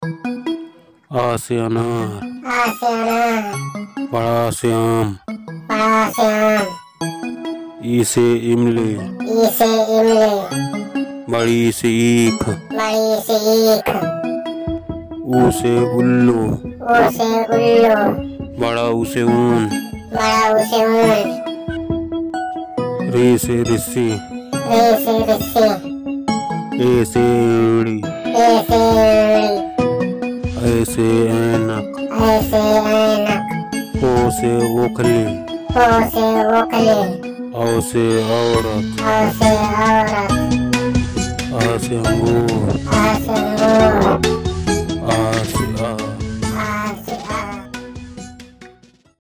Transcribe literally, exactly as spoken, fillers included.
आ से अनार, आ से अनार, बड़ा से आम, बड़ा से आम, ई से इमली, ई से इमली, बड़ी सी ईख, बड़ी सी ईख, ऊ से उल्लू, ऊ से उल्लू, बड़ा ऊ से ऊन, बड़ा ऊ से ऊन, री से रिस्सी, रे से रस्सी, ए से एड़ी, ए से एड़ी, ऐ से ऐनक, ऐ से ऐनक, ओ से ओखली, ओ से ओखली, औ से औरत, औ से औरत, आ से अंगूर, आ से अंगूर,